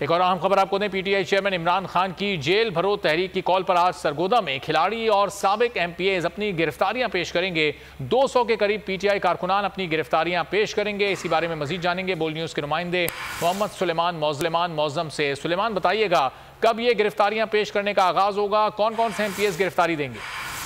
एक और अहम खबर आपको दें, पीटीआई चेयरमैन इमरान खान की जेल भरो तहरीक की कॉल पर आज सरगोदा में खिलाड़ी और साबिक एमपीएज अपनी गिरफ्तारियां पेश करेंगे। 200 के करीब पीटीआई कारकुनान अपनी गिरफ्तारियां पेश करेंगे। इसी बारे में मजीद जानेंगे बोल न्यूज के नुमाइंदे मोहम्मद सुलेमान मौजम से। सुलेमान, बताइएगा कब ये गिरफ्तारियां पेश करने का आगाज होगा, कौन कौन से एमपीएज गिरफ्तारी देंगे?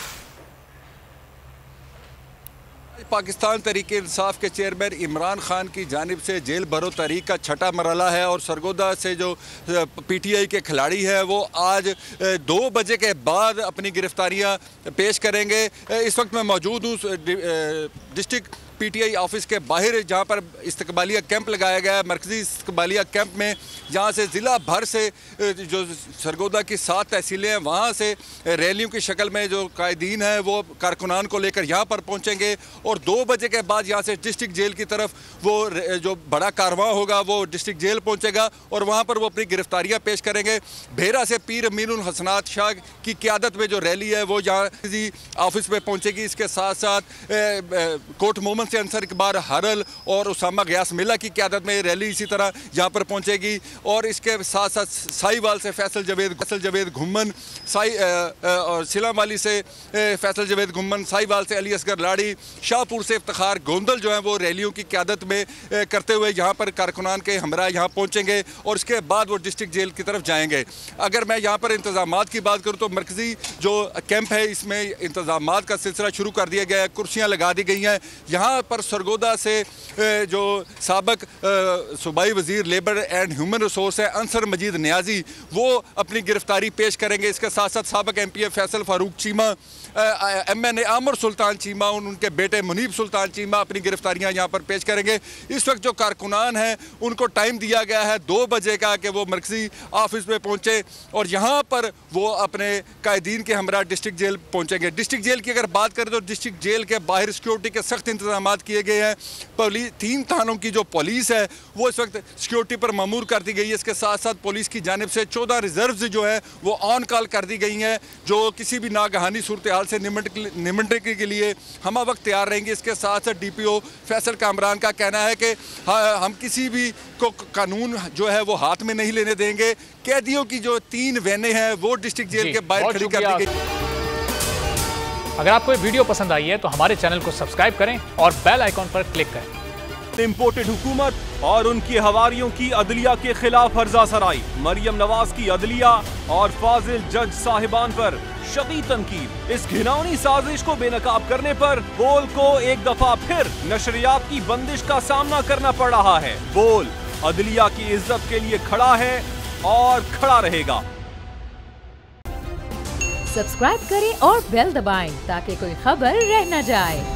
पाकिस्तान तहरीक-ए-इंसाफ के चेयरमैन इमरान खान की जानिब से जेल भरो तहरीक का छठा मरहला है और सरगोदा से जो पीटीआई के खिलाड़ी हैं वो आज 2 बजे के बाद अपनी गिरफ्तारियां पेश करेंगे। इस वक्त मैं मौजूद हूँ डिस्ट्रिक्ट पीटीआई ऑफिस के बाहर, जहाँ पर इस्तकबालिया कैंप लगाया गया है, मरकज़ी इस्तकबालिया कैंप में, जहाँ से ज़िला भर से जो सरगोदा की 7 तहसीलें हैं वहाँ से रैलियों की शक्ल में जो कायदीन हैं वो कारकुनान को लेकर यहाँ पर पहुँचेंगे और 2 बजे के बाद यहाँ से डिस्ट्रिक्ट जेल की तरफ वो जो बड़ा कारवां होगा वो डिस्ट्रिक्ट जेल पहुँचेगा और वहाँ पर वो अपनी गिरफ्तारियाँ पेश करेंगे। भेरा से पीर अमीनुल हसनात शाह की क़यादत में जो रैली है वो यहाँ ऑफिस में पहुँचेगी। इसके साथ साथ कोट मोहम्मद से अंसर इकबार हरल और उसामा गयास मिला की क़यादत में रैली इसी तरह यहाँ पर पहुँचेगी और इसके साथ साथ साहिवाल से फैसल जवेद घुम्मन, और सिलामाली से फैसल जवेद घुम्मन, साहिवाल से अली असगर लाड़ी, शाहपुर से इफ्तिखार गोंदल जो है वो रैलियों की क़यादत में करते हुए यहाँ पर कारकुनान के हमरा यहाँ पहुँचेंगे और इसके बाद वो डिस्ट्रिक्ट जेल की तरफ जाएंगे। अगर मैं यहाँ पर इंतज़ामात की बात करूँ तो मरकज़ी जो कैंप है इसमें इंतज़ामात का सिलसिला शुरू कर दिया गया है, कुर्सियाँ लगा दी गई हैं। यहाँ पर सरगोदा से जो साबिक सूबाई वज़ीर लेबर एंड ह्यूमन रिसोर्स है अंसर मजीद नियाजी वो अपनी गिरफ्तारी पेश करेंगे। इसके साथ साथ साबिक एमपीए फैसल फारूक चीमा, एमएनए आमिर सुल्तान चीमा और उनके बेटे मुनीब सुल्तान चीमा अपनी गिरफ्तारियां यहाँ पर पेश करेंगे। इस वक्त जो कारकुनान हैं उनको टाइम दिया गया है 2 बजे का कि वो मरकज़ी ऑफिस में पहुँचे और यहाँ पर वो अपने कायदीन के हमरा डिस्ट्रिक्ट जेल पहुँचेंगे। डिस्ट्रिक्ट जेल की अगर बात करें तो डिस्ट्रिक्ट जेल के बाहर सिक्योरिटी के सख्त इंतजाम किए गए हैं। 3 थानों की जो पुलिस है वो इस वक्त सिक्योरिटी पर मामूर कर दी गई है। इसके साथ साथ पुलिस की जानिब से 14 रिजर्व्स जो है वो ऑन कॉल कर दी गई हैं जो किसी भी नागहानी सूरत हाल से निमटने के लिए हम वक्त तैयार रहेंगे। इसके साथ साथ डीपीओ फैसल कामरान का कहना है कि हम किसी भी को कानून जो है वो हाथ में नहीं लेने देंगे। कैदियों की जो 3 वैनें हैं वो डिस्ट्रिक्ट जेल के बाहर खड़ी कर दी गई। अगर आपको ये वीडियो पसंद आई है तो हमारे चैनल को सब्सक्राइब करें और बेल आइकॉन पर क्लिक करें। इम्पोर्टेड हुकूमत और उनकी हवारियों की अदलिया के खिलाफ हर्जा सराई, मरियम नवाज की अदलिया और फाजिल जज साहिबान पर शदीद तनकीद। इस घिनौनी साजिश को बेनकाब करने पर बोल को एक दफा फिर नशरियात की बंदिश का सामना करना पड़ रहा है। बोल अदलिया की इज्जत के लिए खड़ा है और खड़ा रहेगा। सब्सक्राइब करें और बेल दबाएं ताकि कोई खबर रह न जाए।